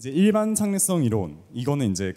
이제 일반 상례성 이론 이거는 이제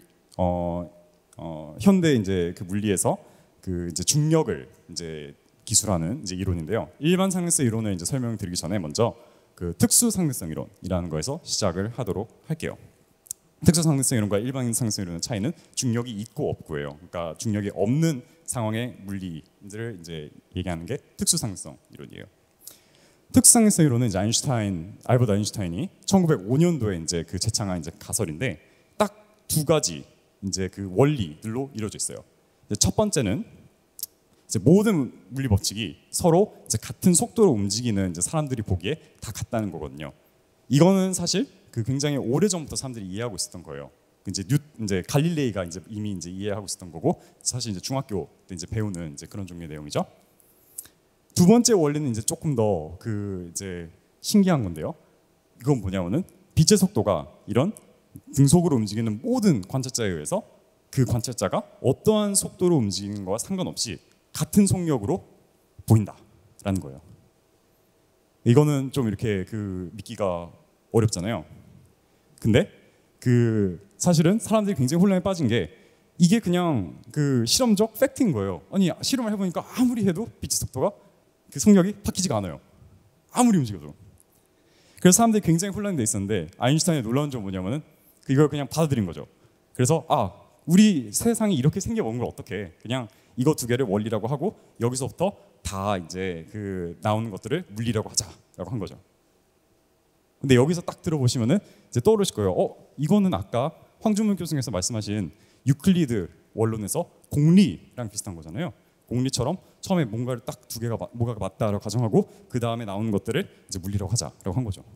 현대 이제 그 물리에서 그 이제 중력을 이제 기술하는 이제 이론인데요. 일반 상례성 이론을 이제 설명드리기 전에 먼저 그 특수 상례성 이론이라는 거에서 시작을 하도록 할게요. 특수 상례성 이론과 일반 상례성 이론의 차이는 중력이 있고 없고예요. 그러니까 중력이 없는 상황의 물리들을 이제 얘기하는 게 특수 상례성 이론이에요. 특수 상례성 이론은 이제 알버트 아인슈타인이 1905년도에 이제 그 제창한 이제 가설인데 딱 두 가지 이제 그 원리들로 이루어져 있어요. 첫 번째는 이제 모든 물리 법칙이 서로 이제 같은 속도로 움직이는 이제 사람들이 보기에 다 같다는 거거든요. 이거는 사실 그 굉장히 오래 전부터 사람들이 이해하고 있었던 거예요. 이제 갈릴레이가 이제 이미 이제 이해하고 있었던 거고 사실 이제 중학교 때 이제 배우는 이제 그런 종류의 내용이죠. 두 번째 원리는 이제 조금 더 그 이제 신기한 건데요. 이건 뭐냐면은 빛의 속도가 이런 등속으로 움직이는 모든 관찰자에 의해서 그 관찰자가 어떠한 속도로 움직이는 거와 상관없이 같은 속력으로 보인다라는 거예요. 이거는 좀 이렇게 그 믿기가 어렵잖아요. 근데 그 사실은 사람들이 굉장히 혼란에 빠진 게 이게 그냥 그 실험적 팩트인 거예요. 아니 실험을 해보니까 아무리 해도 빛의 속도가 그 속력이 바뀌지가 않아요. 아무리 움직여도. 그래서 사람들이 굉장히 혼란돼 있었는데 아인슈타인의 놀라운 점은 뭐냐면은 이걸 그냥 받아들인 거죠. 그래서 우리 세상이 이렇게 생겨본 걸 어떻게 그냥 이거 두 개를 원리라고 하고 여기서부터 다 이제 그 나오는 것들을 물리라고 하자라고 한 거죠. 근데 여기서 딱 들어보시면은 이제 떠오르실 거예요. 이거는 아까 황준문 교수님께서 말씀하신 유클리드 원론에서 공리랑 비슷한 거잖아요. 공리처럼 처음에 뭔가를 딱 두 개가 뭐가 맞다라고 가정하고 그 다음에 나오는 것들을 이제 물리라고 하자라고 한 거죠.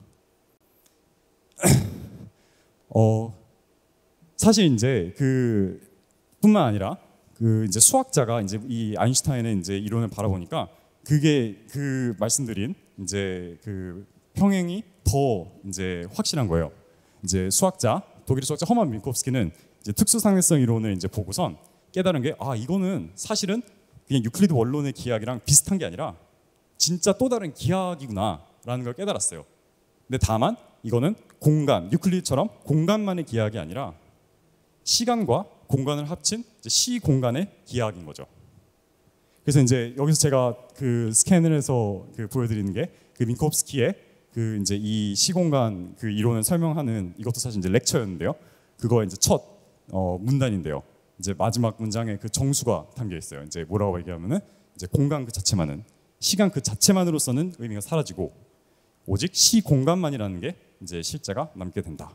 사실 이제 그 뿐만 아니라 그 이제 수학자가 이제 이 아인슈타인의 이제 이론을 바라보니까 그게 그 말씀드린 이제 그 평행이 더 이제 확실한 거예요. 이제 독일 수학자 허만 민코프스키는 이제 특수상례성 이론을 이제 보고선 깨달은 게 이거는 사실은 그냥 유클리드 원론의 기하학이랑 비슷한 게 아니라 진짜 또 다른 기하학이구나라는 걸 깨달았어요. 근데 다만 이거는 유클리드처럼 공간만의 기하학이 아니라 시간과 공간을 합친 이제 시공간의 기하학인 거죠. 그래서 이제 여기서 제가 그 스캔을 해서 그 보여드리는 게 그 민코프스키의 그 이제 이 시공간 그 이론을 설명하는 이것도 사실 이제 렉처였는데요. 그거 이제 첫 문단인데요. 이제 마지막 문장에 그 정수가 담겨 있어요. 이제 뭐라고 얘기하면은 이제 공간 그 자체만은 시간 그 자체만으로서는 의미가 사라지고 오직 시 공간만이라는 게 이제 실제가 남게 된다.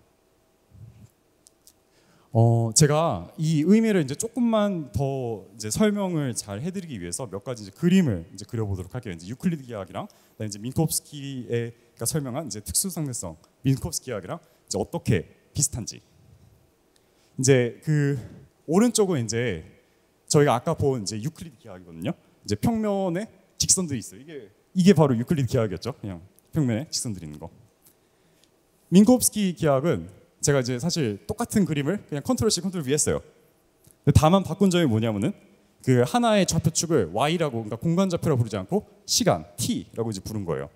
제가 이 의미를 이제 조금만 더 이제 설명을 잘 해드리기 위해서 몇 가지 이제 그림을 이제 그려보도록 할게요. 이제 유클리드 기하학이랑 이제 민코프스키가 설명한 이제 특수상례성 민코프스키 기하학이랑 이제 어떻게 비슷한지. 이제 그 오른쪽은 이제 저희가 아까 본 이제 유클리드 기하학이거든요. 이제 평면에 직선들이 있어요. 이게 바로 유클리드 기하학이었죠. 그냥 평면에 직선들이 있는 거. 민코프스키 기하학은 제가 이제 사실 똑같은 그림을 그냥 컨트롤 C, 컨트롤 V 했어요. 근데 다만 바꾼 점이 뭐냐면은 그 하나의 좌표축을 Y라고 그러니까 공간 좌표라고 부르지 않고 시간 T라고 이제 부른 거예요.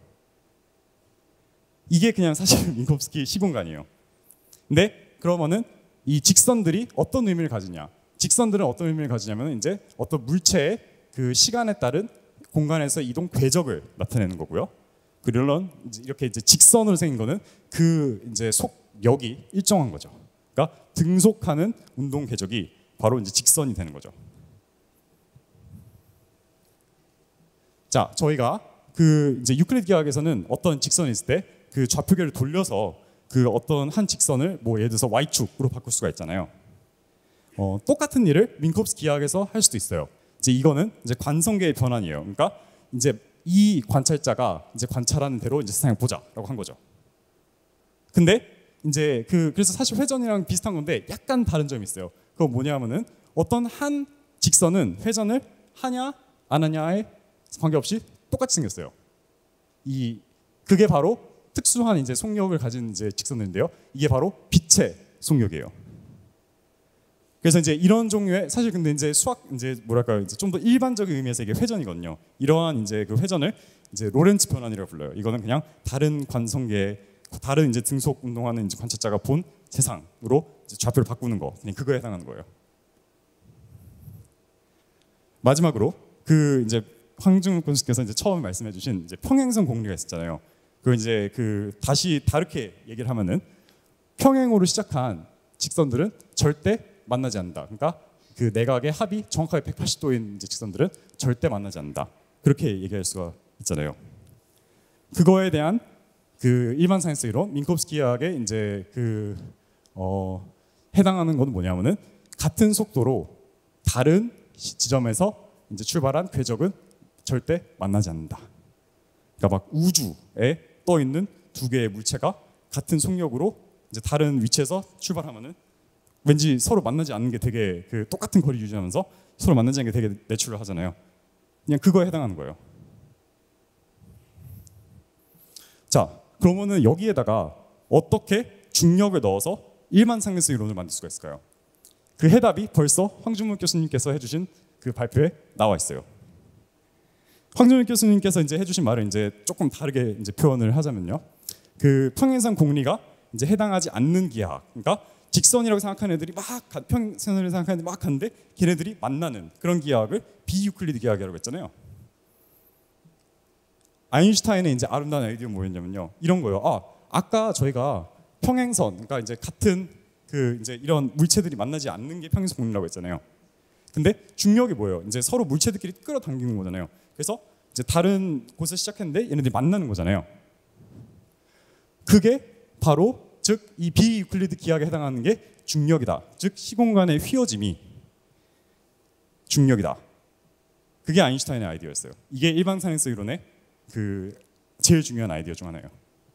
이게 그냥 사실 민코프스키 시공간이에요. 근데 그러면은 이 직선들이 어떤 의미를 가지냐? 직선들은 어떤 의미를 가지냐면 이제 어떤 물체의 그 시간에 따른 공간에서 이동 궤적을 나타내는 거고요. 그리고 이렇게 이제 직선으로 생긴 거는 그 이제 속력이 일정한 거죠. 그러니까 등속하는 운동 궤적이 바로 이제 직선이 되는 거죠. 자, 저희가 그 이제 유클리드 기하학에서는 어떤 직선이 있을 때 그 좌표계를 돌려서 그 어떤 한 직선을 뭐 예를 들어서 Y축으로 바꿀 수가 있잖아요. 똑같은 일을 민코프스키 기하학에서 할 수도 있어요. 이제 이거는 이제 관성계의 변환이에요. 그러니까 이제 이 관찰자가 이제 관찰하는 대로 이제 세상을 보자라고 한 거죠. 근데 이제 그래서 사실 회전이랑 비슷한 건데 약간 다른 점이 있어요. 그건 뭐냐면은 어떤 한 직선은 회전을 하냐 안 하냐에 관계없이 똑같이 생겼어요. 그게 바로 특수한 이제 속력을 가진 이제 직선인데요. 이게 바로 빛의 속력이에요. 그래서 이제 이런 종류의 사실 근데 이제 수학 이제 뭐랄까요 이제 좀 더 일반적인 의미에서 이게 회전이거든요. 이러한 이제 그 회전을 이제 로렌츠 변환이라고 불러요. 이거는 그냥 다른 다른 이제 등속 운동하는 이제 관찰자가 본 세상으로 이제 좌표를 바꾸는 거, 그냥 그거에 해당하는 거예요. 마지막으로 그 이제 황중훈 교수께서 이제 처음 말씀해주신 이제 평행선 공리가 있었잖아요. 그 이제 그 다시 다르게 얘기를 하면은 평행으로 시작한 직선들은 절대 만나지 않는다. 그러니까 그 내각의 합이 정확하게 180도인 이제 직선들은 절대 만나지 않는다. 그렇게 얘기할 수가 있잖아요. 그거에 대한 그 일반상식성 이론, 민콥스키학의 이제 그 해당하는 건 뭐냐면은 같은 속도로 다른 지점에서 이제 출발한 궤적은 절대 만나지 않는다. 그러니까 막 우주에 떠 있는 두 개의 물체가 같은 속력으로 이제 다른 위치에서 출발하면은 왠지 서로 만나지 않는 게 되게 그 똑같은 거리 유지하면서 서로 만나지 않는 게 되게 내추럴 하잖아요. 그냥 그거에 해당하는 거예요. 자, 그러면은 여기에다가 어떻게 중력을 넣어서 일반상대성 이론을 만들 수가 있을까요? 그 해답이 벌써 황준문 교수님께서 해주신 그 발표에 나와 있어요. 황준문 교수님께서 이제 해주신 말을 이제 조금 다르게 이제 표현을 하자면요, 그 평행선 공리가 이제 해당하지 않는 기하, 그러니까 직선이라고 생각하는 애들이 막 평행선을 생각하는 애들이 막 하는데 걔네들이 만나는 그런 기하학을 비유클리드 기하학이라고 했잖아요. 아인슈타인의 이제 아름다운 아이디어는 뭐였냐면요, 이런 거예요. 아까 저희가 평행선, 그러니까 이제 같은 그 이제 이런 물체들이 만나지 않는 게 평행선 공리라고 했잖아요. 근데 중력이 뭐예요? 이제 서로 물체들끼리 끌어당기는 거잖아요. 그래서 이제 다른 곳에서 시작했는데 얘네들이 만나는 거잖아요. 그게 바로 즉 이 비유클리드 기하학에 해당하는 게 중력이다. 즉 시공간의 휘어짐이 중력이다. 그게 아인슈타인의 아이디어였어요. 이게 일반상식성 이론의 그 제일 중요한 아이디어 중 하나예요.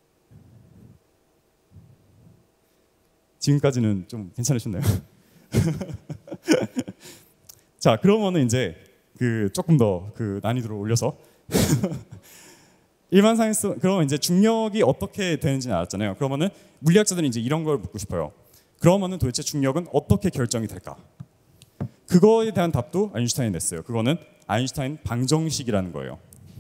지금까지는 좀 괜찮으셨나요? 자, 그러면은 이제 그 조금 더 그 난이도를 올려서 일반상식성, 그러면 이제 중력이 어떻게 되는지는 알았잖아요. 그러면은 물리학자들은 이제 이런 걸 묻고 싶어요. 그러면은 도대체 중력은 어떻게 결정이 될까? 그거에 대한 답도 아인슈타인이 냈어요. 그거는 아인슈타인 방정식이라는 거예요.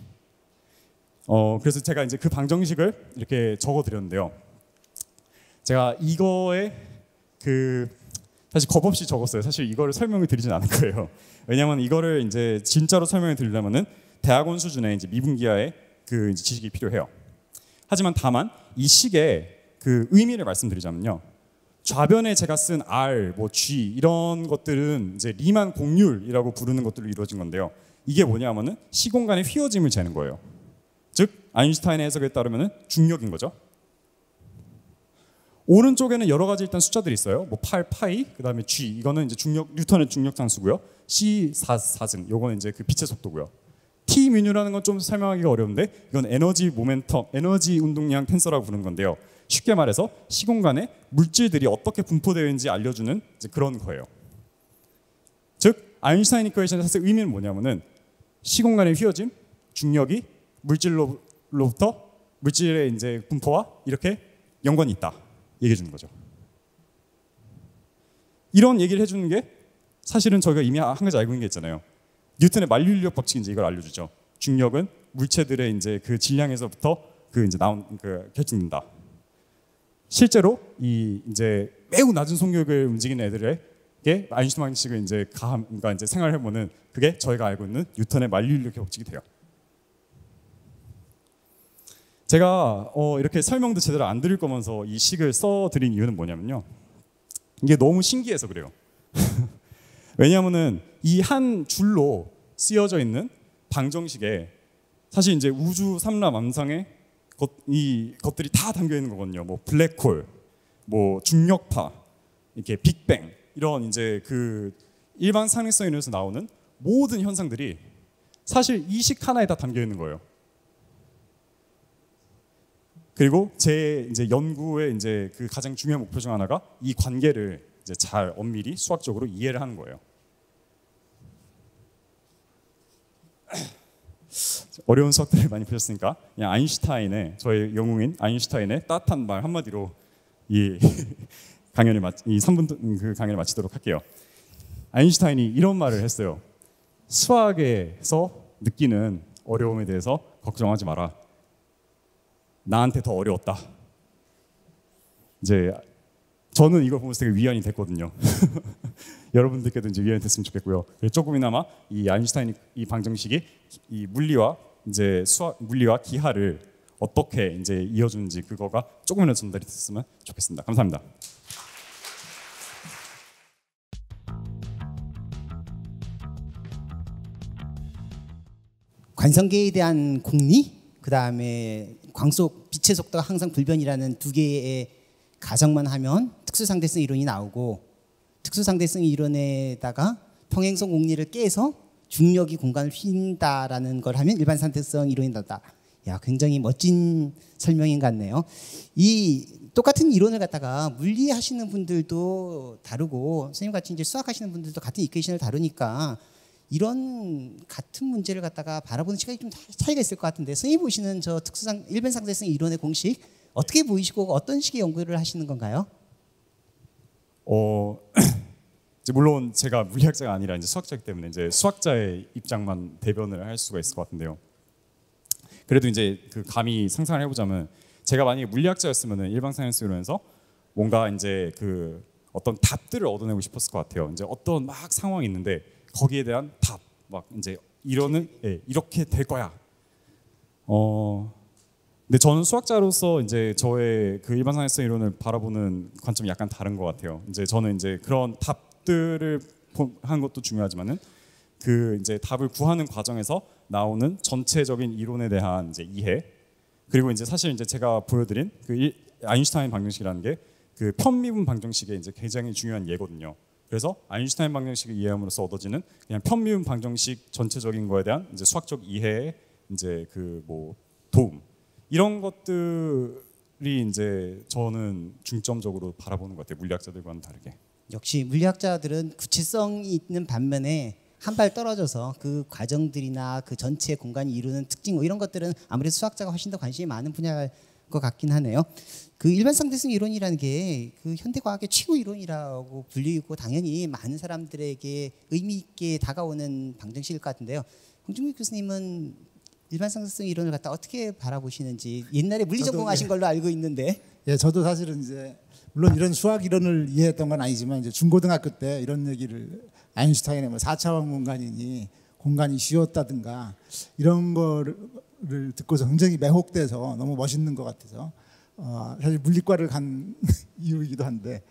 그래서 제가 이제 그 방정식을 이렇게 적어드렸는데요. 제가 이거에 그 사실 겁 없이 적었어요. 사실 이거를 설명을 드리진 않을 거예요. 왜냐하면 이거를 이제 진짜로 설명을 드리려면은 대학원 수준의 이제 미분기하의 그 이제 지식이 필요해요. 하지만 다만 이 식의 그 의미를 말씀드리자면요, 좌변에 제가 쓴 R, 뭐 G 이런 것들은 이제 리만 공률이라고 부르는 것들로 이루어진 건데요. 이게 뭐냐면은 시공간의 휘어짐을 재는 거예요. 즉 아인슈타인의 해석에 따르면은 중력인 거죠. 오른쪽에는 여러 가지 일단 숫자들이 있어요. 뭐 8, 파이, 그다음에 G, 이거는 이제 중력, 뉴턴의 중력 상수고요. C 4승, 요거는 이제 그 빛의 속도고요. T 뮤뉴라는 건 좀 설명하기가 어려운데 이건 에너지 모멘텀, 에너지 운동량 텐서라고 부르는 건데요. 쉽게 말해서 시공간에 물질들이 어떻게 분포되어 있는지 알려주는 이제 그런 거예요. 즉 아인슈타인 이퀘이션의 사실 의미는 뭐냐면은 시공간의 휘어짐, 중력이 물질로부터 물질의 이제 분포와 이렇게 연관이 있다 얘기해 주는 거죠. 이런 얘기를 해주는 게 사실은 저희가 이미 한 가지 알고 있는 게 있잖아요. 뉴턴의 만류인력 법칙이 이제 이걸 알려주죠. 중력은 물체들의 이제 그 질량에서부터 그 이제 나온 그 결정된다. 실제로 이 이제 매우 낮은 속력을 움직이는 애들에게 아인슈타인 방식을 이제 그러니까 이제 생활해 보면 그게 저희가 알고 있는 뉴턴의 만류인력 법칙이 돼요. 제가 이렇게 설명도 제대로 안 드릴 거면서 이 식을 써드린 이유는 뭐냐면요, 이게 너무 신기해서 그래요. 왜냐하면은 이 한 줄로 쓰여져 있는 방정식에 사실 이제 우주 삼라만상의 이 것들이 다 담겨 있는 거거든요. 뭐 블랙홀, 뭐 중력파, 이렇게 빅뱅 이런 이제 그 일반 상식성 이론에서 나오는 모든 현상들이 사실 이 식 하나에 다 담겨 있는 거예요. 그리고 제 이제 연구의 이제 그 가장 중요한 목표 중 하나가 이 관계를 이제 잘 엄밀히 수학적으로 이해를 하는 거예요. 어려운 수학들을 많이 보셨으니까 그냥 아인슈타인의, 저의 영웅인 아인슈타인의 따뜻한 말 한마디로 이 강연을 이 3분 그 강연을 마치도록 할게요. 아인슈타인이 이런 말을 했어요. 수학에서 느끼는 어려움에 대해서 걱정하지 마라. 나한테 더 어려웠다. 이제 저는 이걸 보면서 되게 위안이 됐거든요. 여러분들께도 이제 위안이 됐으면 좋겠고요. 조금이나마 이 아인슈타인 이 방정식이 이 물리와 이제 물리와 기하를 어떻게 이제 이어주는지 그거가 조금이라도 전달이 됐으면 좋겠습니다. 감사합니다. 관성계에 대한 공리, 그 다음에 광속 빛의 속도가 항상 불변이라는 두 개의 가정만 하면 특수상대성 이론이 나오고, 특수상대성 이론에다가 평행성 공리를 깨서 중력이 공간을 휜다라는 걸 하면 일반 상대성 이론이 나다. 야, 굉장히 멋진 설명인 것 같네요. 이 똑같은 이론을 갖다가 물리하시는 분들도 다루고 선생님 같이 이제 수학하시는 분들도 같은 이퀘이션을 다루니까 이런 같은 문제를 갖다가 바라보는 시각이 좀 차이가 있을 것 같은데, 선생님 보시는 저 일반 상대성 이론의 공식 어떻게 보이시고 어떤 식의 연구를 하시는 건가요? 이제 물론 제가 물리학자가 아니라 이제 수학자이기 때문에 이제 수학자의 입장만 대변을 할 수가 있을 것 같은데요. 그래도 이제 그 감히 상상을 해보자면, 제가 만약에 물리학자였으면은 일반 상대성 이론에서 뭔가 이제 그 어떤 답들을 얻어내고 싶었을 것 같아요. 이제 어떤 막 상황이 있는데 거기에 대한 답, 막 이제 이론은 이렇게 될 거야. 근데 저는 수학자로서 이제 저의 그 일반 상대성 이론을 바라보는 관점이 약간 다른 것 같아요. 이제 저는 이제 그런 답들을 하는 것도 중요하지만은 그 이제 답을 구하는 과정에서 나오는 전체적인 이론에 대한 이제 이해, 그리고 이제 사실 이제 제가 보여드린 그 아인슈타인 방정식이라는 게 그 편미분 방정식의 이제 굉장히 중요한 예거든요. 그래서 아인슈타인 방정식을 이해함으로써 얻어지는 그냥 편미분 방정식 전체적인 거에 대한 이제 수학적 이해의 이제 그 뭐 도움, 이런 것들이 이제 저는 중점적으로 바라보는 것 같아요. 물리학자들과는 다르게. 역시 물리학자들은 구체성이 있는 반면에 한 발 떨어져서 그 과정들이나 그 전체 공간이 이루는 특징 뭐 이런 것들은 아무래도 수학자가 훨씬 더 관심이 많은 분야일 것 같긴 하네요. 그 일반 상대성 이론이라는 게 그 현대 과학의 최고 이론이라고 불리고 당연히 많은 사람들에게 의미 있게 다가오는 방정식일 것 같은데요. 홍준국 교수님은 일반 상대성 이론을 갖다 어떻게 바라보시는지, 옛날에 물리 전공하신 걸로 알고 있는데. 예, 저도 사실은 이제 물론 이런 수학 이론을 이해했던 건 아니지만 이제 중고등학교 때 이런 얘기를 아인슈타인의 뭐 4차원 공간이니 공간이 쉬웠다든가 이런 거를 듣고서 굉장히 매혹돼서 너무 멋있는 것 같아서 사실 물리과를 간 이유이기도 한데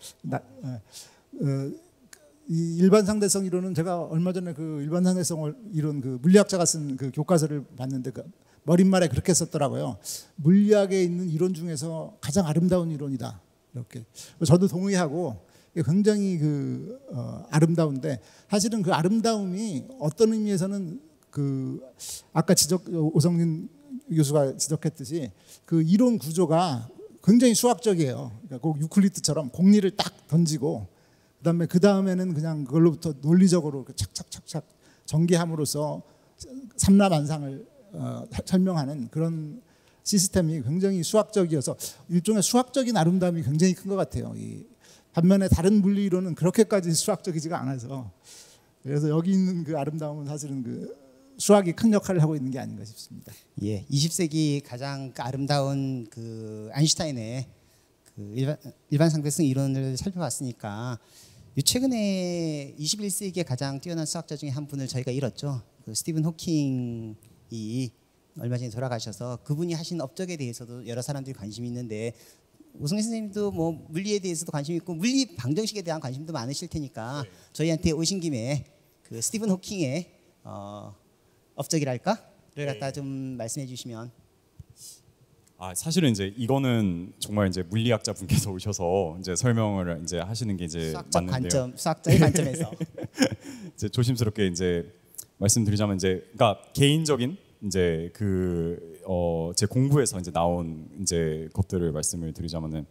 이 일반 상대성 이론은 제가 얼마 전에 그 일반 상대성 이론 그 물리학자가 쓴 그 교과서를 봤는데 그 머릿말에 그렇게 썼더라고요. 물리학에 있는 이론 중에서 가장 아름다운 이론이다. 이렇게 저도 동의하고 굉장히 그 아름다운데, 사실은 그 아름다움이 어떤 의미에서는 그 아까 오성민 교수가 지적했듯이 그 이론 구조가 굉장히 수학적이에요. 그러니까 꼭 유클리드처럼 공리를 딱 던지고 그 다음에는 그냥 그걸로부터 논리적으로 착착착착 전개함으로써 삼라만상을 설명하는 그런 시스템이 굉장히 수학적이어서 일종의 수학적인 아름다움이 굉장히 큰 것 같아요. 반면에 다른 물리 이론은 그렇게까지 수학적이지가 않아서, 그래서 여기 있는 그 아름다움은 사실은 그 수학이 큰 역할을 하고 있는 게 아닌가 싶습니다. 예, 20세기 가장 아름다운 그 아인슈타인의 그 일반 상대성 이론을 살펴봤으니까, 최근에 21세기의 가장 뛰어난 수학자 중에 한 분을 저희가 잃었죠. 그 스티븐 호킹이 얼마 전에 돌아가셔서 그분이 하신 업적에 대해서도 여러 사람들이 관심이 있는데, 오성민 선생님도 뭐 물리에 대해서도 관심 있고 물리 방정식에 대한 관심도 많으실 테니까 저희한테 오신 김에 그 스티븐 호킹의 업적이랄까를 갖다 좀 말씀해 주시면. 사실은 이제 이거는 정말 이제 물리학자 분께서 오셔서 이제 설명을 이제 하시는 게 이제 수학적 맞는데요. 관점, 수학적인 관점에서 이제 조심스럽게 이제 말씀드리자면, 이제 그러니까 개인적인 이제 그 제 공부에서 이제 나온 이제 것들을 말씀을 드리자면은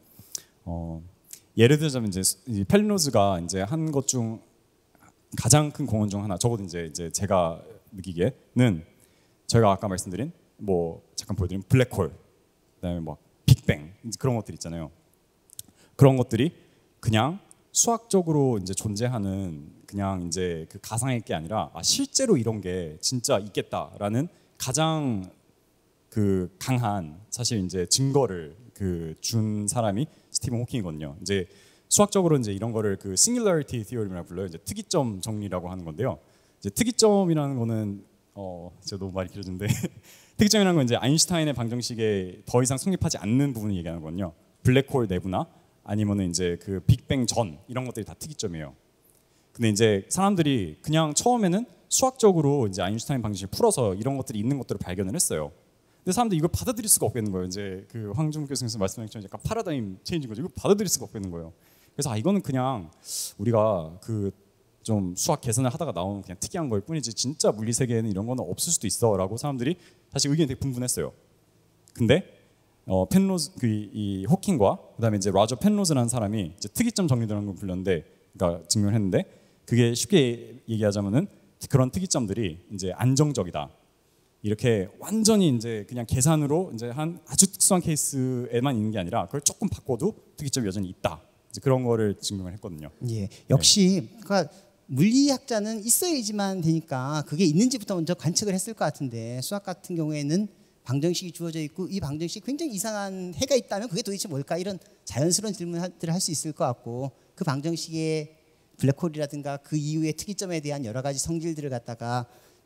예를 들자면 이제 펠리노즈가 이제 한 것 중 가장 큰 공헌 중 하나, 적어도 이제 제가 느끼기에는 저희가 아까 말씀드린 뭐 잠깐 보여드린 블랙홀, 그다음에 뭐 빅뱅, 그런 것들 있잖아요. 그런 것들이 그냥 수학적으로 이제 존재하는 그냥 이제 그 가상의 게 아니라 실제로 이런 게 진짜 있겠다라는 가장 그 강한 사실 이제 증거를 그 준 사람이 스티븐 호킹이거든요. 이제 수학적으로 이제 이런 거를 그 singularity theorem이라고 불러요. 이제 특이점 정리라고 하는 건데요. 이제 특이점이라는 거는 제가 너무 말이 길어졌는데 특이점이라는 건 이제 아인슈타인의 방정식에 더 이상 성립하지 않는 부분을 얘기하는 거거든요. 블랙홀 내부나 아니면은 이제 그 빅뱅 전 이런 것들이 다 특이점이에요. 근데 이제 사람들이 그냥 처음에는 수학적으로 이제 아인슈타인 방정식을 풀어서 이런 것들이 있는 것들을 발견을 했어요. 근데 사람들이 이걸 받아들일 수가 없겠는 거예요. 이제 그 황준 교수님께서 말씀하신 것처럼 약간 파라다임 체인지인 거죠. 이거 받아들일 수가 없겠는 거예요. 그래서 이거는 그냥 우리가 그 좀 수학 계산을 하다가 나오는 그냥 특이한 걸 뿐이지 진짜 물리 세계에는 이런 거는 없을 수도 있어라고 사람들이 사실 의견이 되게 분분했어요. 근데 펜로즈 이 호킹과 그다음에 이제 라저 펜로즈라는 사람이 이제 특이점 정리라는 걸 불렀는데, 그러니까 증명했는데 그게 쉽게 얘기하자면은 그런 특이점들이 이제 안정적이다. 이렇게 완전히 이제 그냥 계산으로 이제 한 아주 특수한 케이스에만 있는 게 아니라 그걸 조금 바꿔도 특이점이 여전히 있다. 이제 그런 거를 증명을 했거든요. 예, 역시 그러니까 물리학자는 있어야지만 되니까 그게 있는지부터 먼저 관측을 했을 것 같은데 수학 같은 경우에는 방정식이 주어져 있고 이 방정식이 굉장히 이상한 해가 있다면 그게 도대체 뭘까 이런 자연스러운 질문들을 할 수 있을 것 같고 그 방정식의 블랙홀이라든가 그 이후의 특이점에 대한 여러 가지 성질들을 갖다가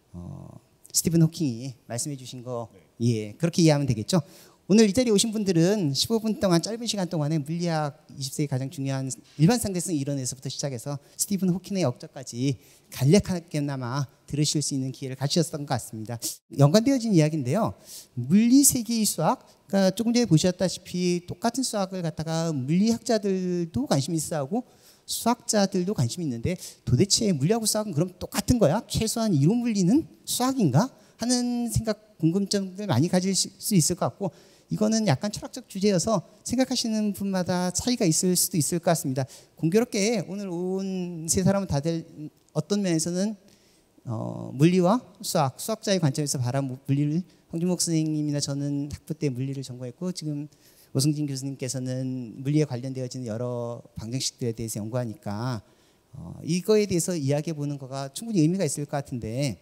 스티븐 호킹이 말씀해 주신 거 예, 그렇게 이해하면 되겠죠. 오늘 이 자리에 오신 분들은 15분 동안 짧은 시간 동안에 물리학 20세기 가장 중요한 일반 상대성 이론에서부터 시작해서 스티븐 호킹의 역적까지 간략하게나마 들으실 수 있는 기회를 가지셨던 것 같습니다. 연관되어진 이야기인데요. 물리 세계의 수학, 그러니까 조금 전에 보셨다시피 똑같은 수학을 갖다가 물리학자들도 관심이 있어하고 수학자들도 관심이 있는데 도대체 물리하고 수학은 그럼 똑같은 거야? 최소한 이론 물리는 수학인가? 하는 생각, 궁금점들 많이 가질 수 있을 것 같고 이거는 약간 철학적 주제여서 생각하시는 분마다 차이가 있을 수도 있을 것 같습니다. 공교롭게 오늘 온 세 사람은 다들 어떤 면에서는 물리와 수학자의 관점에서 바라본 물리를 황준목 선생님이나 저는 학부 때 물리를 전공했고 지금 오승진 교수님께서는 물리에 관련되어지는 여러 방정식들에 대해서 연구하니까 이거에 대해서 이야기해 보는 거가 충분히 의미가 있을 것 같은데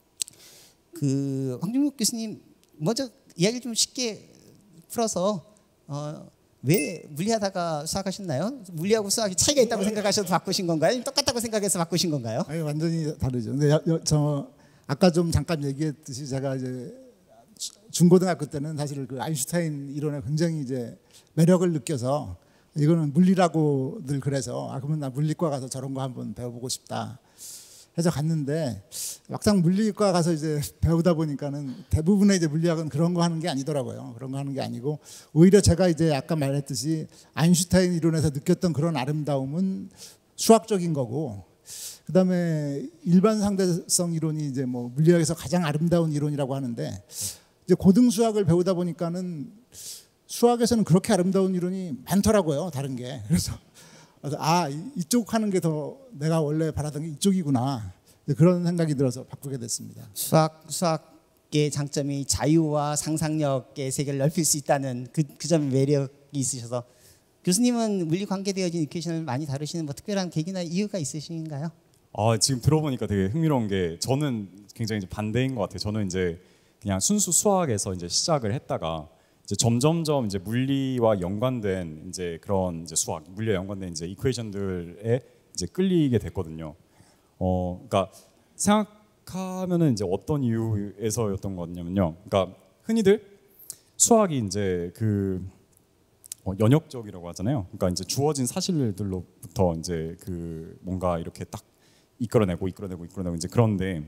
그 황준목 교수님 먼저 이야기를 좀 쉽게 풀어서 왜 물리하다가 수학하셨나요? 물리하고 수학이 차이가 있다고 생각하셔서 바꾸신 건가요? 아니면 똑같다고 생각해서 바꾸신 건가요? 아니, 완전히 다르죠. 근데 저 아까 좀 잠깐 얘기했듯이 제가 이제 중고등학교 때는 사실 그 아인슈타인 이론에 굉장히 이제 매력을 느껴서 이거는 물리라고 늘 그래서 그러면 나 물리과 가서 저런 거 한번 배워보고 싶다 해서 갔는데 막상 물리과 가서 이제 배우다 보니까는 대부분의 이제 물리학은 그런 거 하는 게 아니더라고요. 그런 거 하는 게 아니고 오히려 제가 이제 아까 말했듯이 아인슈타인 이론에서 느꼈던 그런 아름다움은 수학적인 거고 그다음에 일반 상대성 이론이 이제 뭐 물리학에서 가장 아름다운 이론이라고 하는데 이제 고등 수학을 배우다 보니까는 수학에서는 그렇게 아름다운 이론이 많더라고요. 다른 게. 그래서 이쪽 하는 게 더 내가 원래 바라던 게 이쪽이구나. 그런 생각이 들어서 바꾸게 됐습니다. 수학의 장점이 자유와 상상력의 세계를 넓힐 수 있다는 그 점의 매력이 있으셔서 교수님은 물리 관계되어진 이퀘이션을 많이 다루시는 뭐 특별한 계기나 이유가 있으신가요? 지금 들어보니까 되게 흥미로운 게 저는 굉장히 이제 반대인 것 같아요. 저는 이제 그냥 순수 수학에서 이제 시작을 했다가 이제 점점점 이제 물리와 연관된 이제 그런 이제 수학, 물리와 연관된 이제 이퀘이션들에 이제 끌리게 됐거든요. 그러니까 생각하면은 이제 어떤 이유에서였던 거냐면요. 그러니까 흔히들 수학이 이제 그 연역적이라고 하잖아요. 그러니까 이제 주어진 사실들로부터 이제 그 뭔가 이렇게 딱 이끌어내고 이제 그런데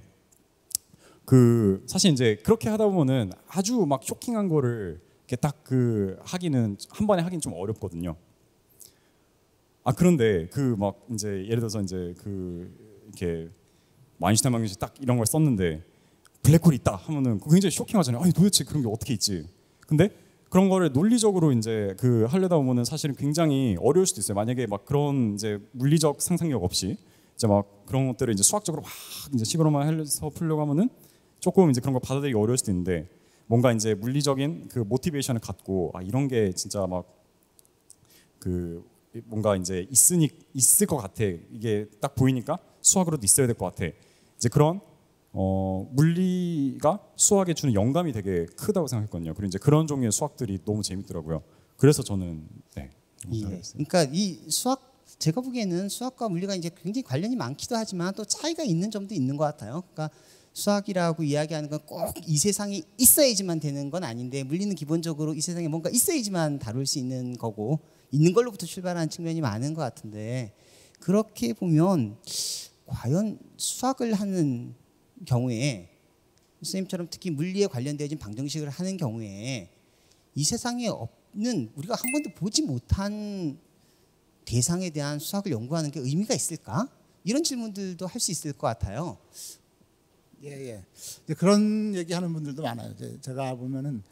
그 사실 이제 그렇게 하다 보면은 아주 막 쇼킹한 거를 딱 그 하기는 한 번에 하긴 좀 어렵거든요. 그런데 그 막 이제 예를 들어서 이제 그 이렇게 아인슈타인 방정식 딱 이런 걸 썼는데 블랙홀이 있다 하면은 굉장히 쇼킹하잖아요. 아니 도대체 그런 게 어떻게 있지? 근데 그런 거를 논리적으로 이제 그 하려다 보면은 사실은 굉장히 어려울 수도 있어요. 만약에 막 그런 이제 물리적 상상력 없이 이제 막 그런 것들을 이제 수학적으로 막 이제 식으로만 해서 풀려고 하면은 조금 이제 그런 거 받아들이기 어려울 수도 있는데 뭔가 이제 물리적인 그 모티베이션을 갖고 이런 게 진짜 막 그 뭔가 이제 있을 것 같아. 이게 딱 보이니까 수학으로도 있어야 될 것 같아. 이제 그런 물리가 수학에 주는 영감이 되게 크다고 생각했거든요. 그리고 이제 그런 종류의 수학들이 너무 재밌더라고요. 그래서 저는 예. 그러니까 이 수학 제가 보기에는 수학과 물리가 이제 굉장히 관련이 많기도 하지만 또 차이가 있는 점도 있는 것 같아요. 그러니까 수학이라고 이야기하는 건 꼭 이 세상에 있어야지만 되는 건 아닌데 물리는 기본적으로 이 세상에 뭔가 있어야지만 다룰 수 있는 거고 있는 걸로부터 출발하는 측면이 많은 것 같은데 그렇게 보면 과연 수학을 하는 경우에 선생님처럼 특히 물리에 관련되어진 방정식을 하는 경우에 이 세상에 없는 우리가 한 번도 보지 못한 대상에 대한 수학을 연구하는 게 의미가 있을까? 이런 질문들도 할 수 있을 것 같아요. 예. 이제 그런 얘기하는 분들도 많아요. 제가 보면은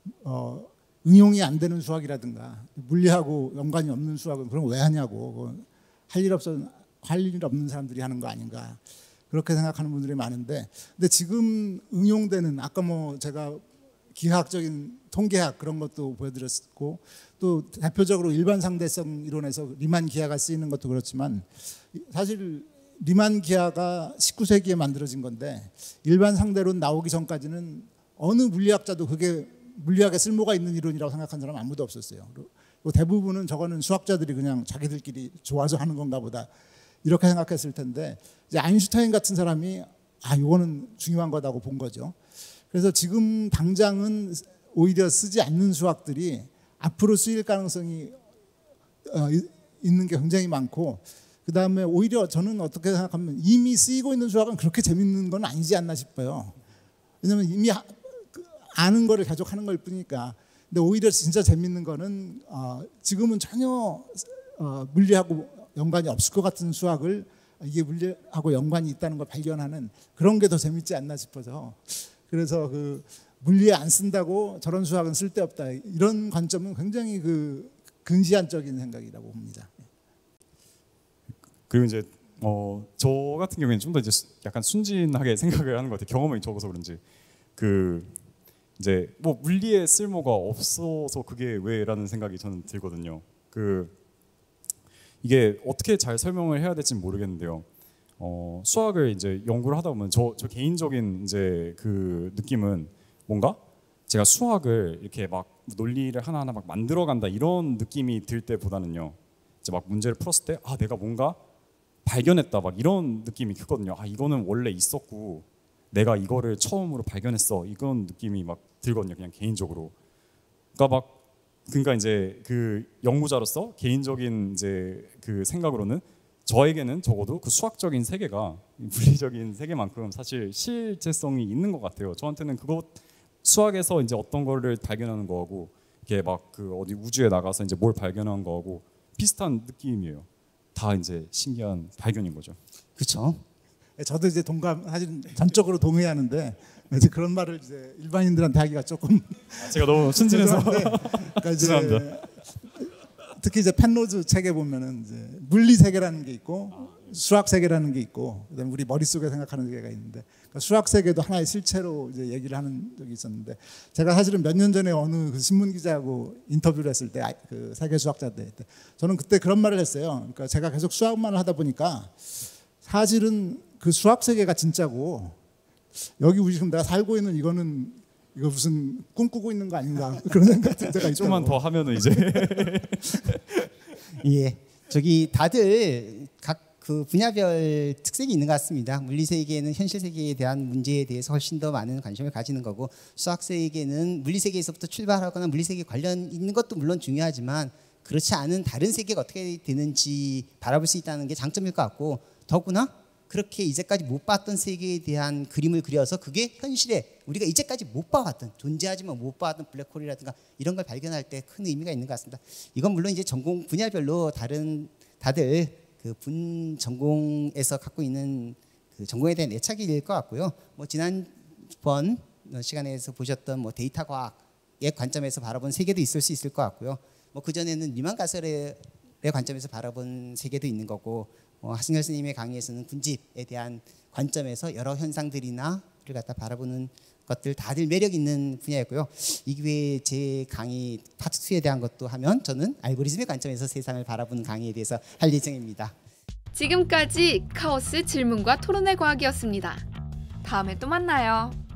응용이 안 되는 수학이라든가 물리하고 연관이 없는 수학은 그런 거 왜 하냐고 할 일 없는 사람들이 하는 거 아닌가 그렇게 생각하는 분들이 많은데 근데 지금 응용되는 아까 뭐 제가 기하학적인 통계학 그런 것도 보여드렸고 또 대표적으로 일반 상대성 이론에서 리만 기하가 쓰이는 것도 그렇지만 사실 리만 기하가 19세기에 만들어진 건데 일반 상대론 나오기 전까지는 어느 물리학자도 그게 물리학에 쓸모가 있는 이론이라고 생각한 사람 아무도 없었어요. 그리고 대부분은 저거는 수학자들이 그냥 자기들끼리 좋아서 하는 건가 보다 이렇게 생각했을 텐데 이제 아인슈타인 같은 사람이 이거는 중요한 거다고 본 거죠. 그래서 지금 당장은 오히려 쓰지 않는 수학들이 앞으로 쓰일 가능성이 있는 게 굉장히 많고 그 다음에 오히려 저는 어떻게 생각하면 이미 쓰이고 있는 수학은 그렇게 재밌는 건 아니지 않나 싶어요. 왜냐하면 이미 아는 거를 계속 하는 걸 뿐이니까. 근데 오히려 진짜 재밌는 거는 지금은 전혀 물리하고 연관이 없을 것 같은 수학을 이게 물리하고 연관이 있다는 걸 발견하는 그런 게 더 재밌지 않나 싶어서 그래서 그 물리에 안 쓴다고 저런 수학은 쓸데없다 이런 관점은 굉장히 그 근시안적인 생각이라고 봅니다. 그리고 이제 저 같은 경우에는 좀 더 이제 약간 순진하게 생각을 하는 것 같아요. 경험이 적어서 그런지 이제 뭐 물리에 쓸모가 없어서 그게 왜라는 생각이 저는 들거든요. 이게 어떻게 잘 설명을 해야 될지 모르겠는데요. 수학을 이제 연구를 하다 보면 저 개인적인 이제 그 느낌은 뭔가 제가 수학을 이렇게 막 논리를 하나하나 막 만들어간다 이런 느낌이 들 때보다는요. 이제 막 문제를 풀었을 때 내가 뭔가 발견했다 막 이런 느낌이 크거든요. 이거는 원래 있었고 내가 이거를 처음으로 발견했어 이런 느낌이 막 들거든요. 그냥 개인적으로. 그러니까 이제 그 연구자로서 개인적인 이제 그 생각으로는 저에게는 적어도 그 수학적인 세계가 물리적인 세계만큼 사실 실제성이 있는 것 같아요. 저한테는 그것 수학에서 이제 어떤 거를 발견하는 거하고 이게 막 그 어디 우주에 나가서 이제 뭘 발견한 거하고 비슷한 느낌이에요. 다 이제 신기한 발견인 거죠. 그렇죠. 저도 이제 사실 전적으로 동의하는데 이제 그런 말을 이제 일반인들한테 하기가 조금 제가 너무 순진해서 그러니까 이제 특히 이제 펜로즈 책에 보면은 이제 물리 세계라는 게 있고 수학 세계라는 게 있고 그다음에 우리 머릿속에 생각하는 세계가 있는데 그러니까 수학 세계도 하나의 실체로 이제 얘기를 하는 적이 있었는데 제가 사실은 몇 년 전에 어느 그 신문 기자하고 인터뷰를 했을 때 그 세계 수학자들 때 저는 그때 그런 말을 했어요. 그러니까 제가 계속 수학만을 하다 보니까 사실은 그 수학 세계가 진짜고 여기 우리 지금 내가 살고 있는 이거 무슨 꿈꾸고 있는 거 아닌가 그런 생각 들 때가 있더라고요. 좀만 더 하면은 이제 예, 저기 다들 각 그 분야별 특색이 있는 것 같습니다. 물리 세계는 현실 세계에 대한 문제에 대해서 훨씬 더 많은 관심을 가지는 거고 수학 세계는 물리 세계에서부터 출발하거나 물리 세계 관련 있는 것도 물론 중요하지만 그렇지 않은 다른 세계가 어떻게 되는지 바라볼 수 있다는 게 장점일 것 같고 더구나 그렇게 이제까지 못 봤던 세계에 대한 그림을 그려서 그게 현실에 우리가 이제까지 못 봐왔던 존재하지만 못 봐왔던 블랙홀이라든가 이런 걸 발견할 때 큰 의미가 있는 것 같습니다. 이건 물론 이제 전공 분야별로 다들 그 분 전공에서 갖고 있는 그 전공에 대한 애착일 것 같고요. 뭐 지난번 시간에서 보셨던 뭐 데이터 과학의 관점에서 바라본 세계도 있을 수 있을 것 같고요. 뭐 그 전에는 미만 가설의 관점에서 바라본 세계도 있는 거고. 하승열 스님의 강의에서는 군집에 대한 관점에서 여러 현상들이나 를 갖다 바라보는 것들 다들 매력 있는 분야였고요. 이 외에 제 강의 파트 2에 대한 것도 하면 저는 알고리즘의 관점에서 세상을 바라보는 강의에 대해서 할 예정입니다. 지금까지 카오스 질문과 토론의 과학이었습니다. 다음에 또 만나요.